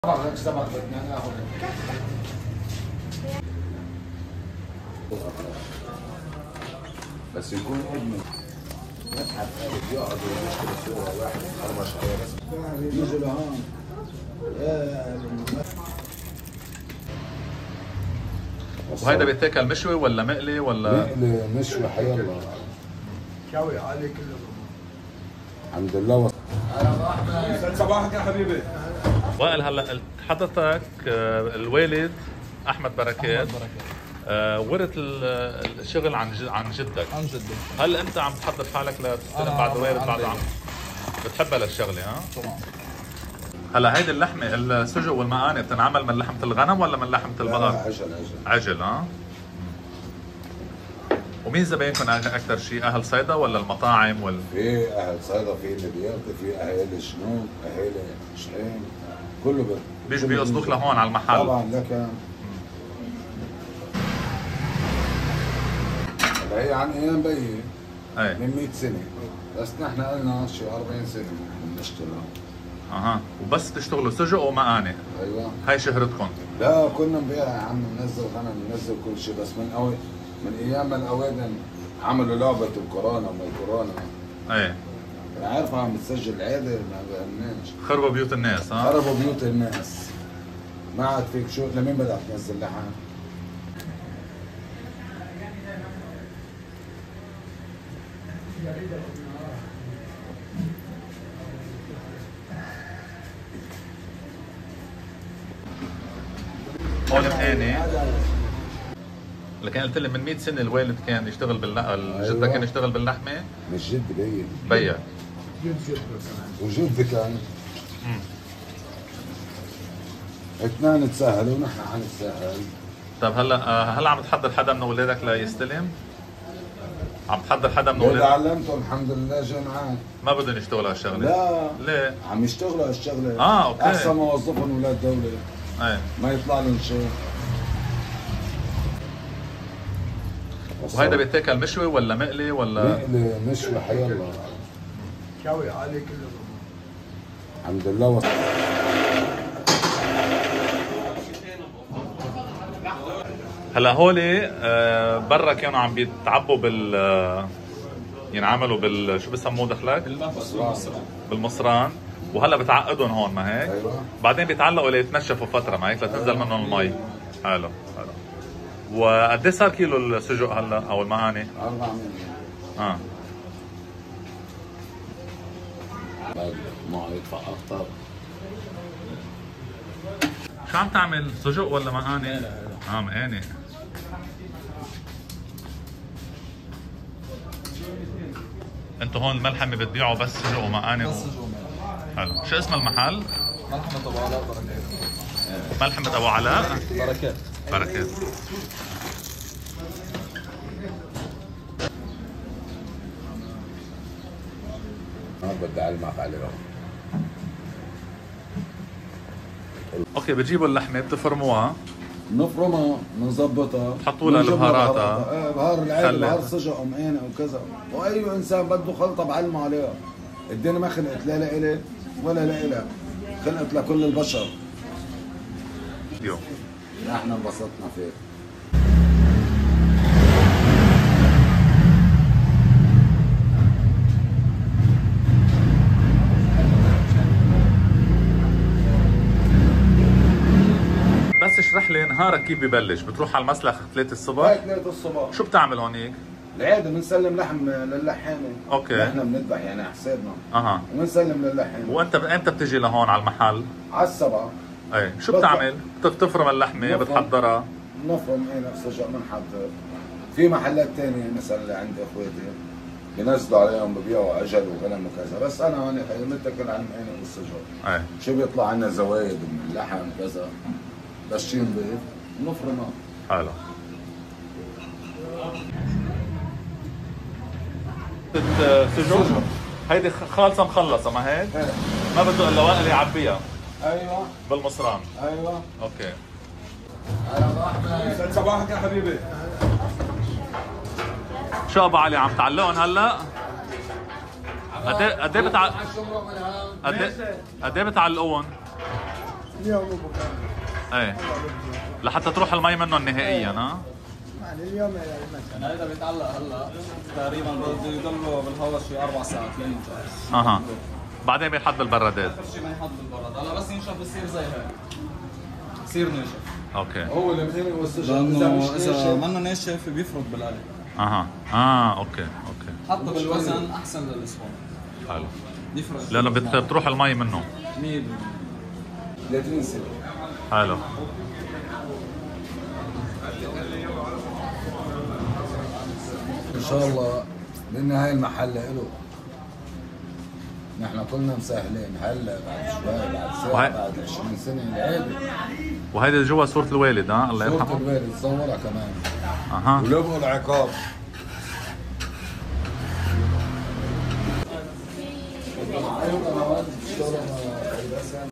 سمك بدنا ناخذ. بس يكون ابنه يبحث يقعد ويشتري صورة واحد 4 شهور بس يجوا لهون. وهيدا بيتاكل مشوي ولا مقلي ولا؟ مقلي مشوي حيالله. شوي علي كله. الحمد لله. يسعد صباحك يا حبيبي. وائل، هلا حضرتك الوالد احمد بركات ورث الشغل عن جدك. عن جدي. هل انت عم تحضر حالك لتستلم بعد وارث بعد عم بتحبها للشغله؟ ها طبعا. هلا هيدي اللحمه السجق والمقاني بتنعمل من لحمه الغنم ولا من لحمه البقر؟ عجل. ها. ومين زباينكم اكثر شيء؟ اهل صيدا ولا المطاعم في اهل صيدا، في نبياتي، في اهالي شنوك، اهالي شحيم، كله بيجوا بيقصدوك لهون على المحل؟ طبعا. لك هي عن ايام بيي من 100 سنه، بس نحن قلنا شي 40 سنه بنشتغل. اها. وبس تشتغلوا سجق ومقاني؟ ايوه. هاي شهرتكم؟ لا كنا نبيع يا عم، ننزل غنم، ننزل كل شيء، بس من ايام ما الاوادم عملوا لعبه الكورونا وما الكورونا. ايه. عارفه عم بتسجل عاده ما بأمناش. خربوا بيوت الناس. ها. خربوا بيوت الناس. ما عاد فيك شو لمين بدك تنزل لحم؟ هون مقاني. لكن قلت لي من 100 سنه الوالد كان يشتغل جدك كان يشتغل باللحمه؟ مش جد بيي. بيا. وجدي كان. اثنين تسهلوا ونحن حنتسهل. طيب هلا عم تحضر حدا من اولادك ليستلم؟ عم تحضر حدا من اللي اولادك؟ علمته الحمد لله جامعات. ما بدهم يشتغلوا هالشغله؟ لا. ليه؟ عم يشتغلوا هالشغله. اوكي. احسن ما وظفهم اولاد دوله. ايه. ما يطلع لهم شيء. وهيدا بيتاكل مشوي ولا مقلي ولا؟ مقلي مشوي حيالله. شوي علي كله. الحمد لله. هلا هولي برا كانوا عم بيتعبوا ينعملوا شو بسموه دخلك؟ بالمصران. وهلا بتعقدهم هون ما هيك؟ ايوه. بعدين بيتعلقوا ليتنشفوا فتره ما هيك لتنزل منهم المي. حلو. وقد ايه صار كيلو السجق هلا او المقاني؟ 400. ما يدفع اكثر. شو عم تعمل؟ سجق ولا مقاني؟ مقاني. انتوا هون الملحمه بتبيعوا بس سجق ومقاني؟ بس سجق ومقاني. حلو. شو اسم المحل؟ ملحمة ابو علاء بركات. ملحمة ابو علاء بركات. بركات. بدي اعلمك عليه. اوكي. بتجيبوا اللحمه بتفرموها، نفرمها، بنظبطها، بتحطوا لها البهارات. بهار العادي، خلة. بهار سجق ومقاني وكذا، واي انسان بده خلطه بعلمه عليها. الدنيا ما خلقت لا لإلي ولا لإلك، خلقت لكل البشر. اليوم نحن انبسطنا فيه. بس اشرح لي نهارك كيف ببلش؟ بتروح على المسلخ 3 الصبح؟ هاي 3 الصبح. شو بتعمل هونيك؟ العادة بنسلم لحم للحامة. اوكي. نحن بنذبح يعني حسابنا. اها. وبنسلم للحامة. وانت امتى بتجي لهون على المحل؟ على 7. ايه. شو بتعمل؟ بتفرم اللحمه، بتحضرها؟ نفرم نفس الشيء بنحضر. في محلات ثانية مثلا اللي عند اخواتي بينزلوا عليهم ببيعوا عجل وغنم وكذا، بس انا هون متكل على المقاني والسجق. ايه. شو بيطلع عنا زوايد من اللحم كذا، بس شي نضيف بنفرمها. حلو. سجق هيدي خالصه مخلصه ما هيك؟ ايه. ما بده الا وائل يعبيها ايوه. بالمصران. ايوه. اوكي. يسعد صباحك يا حبيبي. شو ابو علي عم تعلقهم هلا؟ قد ايه قد ايه بتعلقون؟ اليوم وبكره. ايه لحتى تروح المي منهم نهائيا ها؟ يعني اليوم يعني مثلا. يعني اذا بيتعلق هلا تقريبا بده يضلوا بالهواء شي 4 ساعات لينشف. اها بعدين بينحط بالبرادات. شي ما ينحط بالبرد، هلا بس ينشف بصير زي هيك. بصير ناشف. اوكي هو المهني والسجق لانه اذا منه ناشف بيفرط بالقلب. اها اوكي حتى بالوزن احسن للاسبوع. حلو بيفرق لانه بتروح المي منه 100%. 30 سنه. حلو ان شاء الله بالنهايه المحل له. نحن كلنا مسهلين هلا بعد شوي بعد ساعه بعد 20 سنه العيله. وهيدي جوا صورة الوالد ها الله صورة يرحمه. الوالد صورها كمان. اها ولبقوا العقاب. ايوه انا والد بشتغل